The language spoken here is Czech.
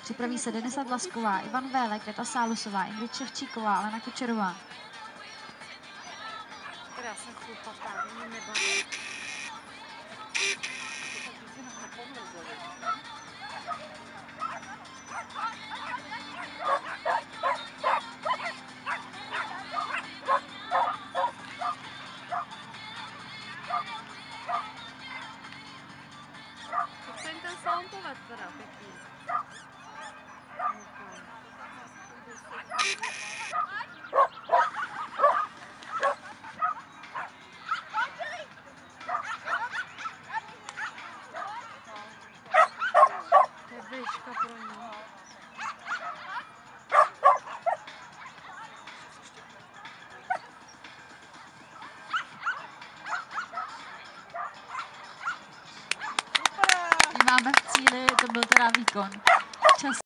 Připraví se Denisa Dlasková, Ivan Vélek, Květa Sálusová, Ingrid Ševčíková, Alena Kučerová. Já jsem chlupatá, mě nebaví. To se jim ten salon poved teda, pěkný. To je výška pro ní. Máme v cíli, to byl teda výkon. Čas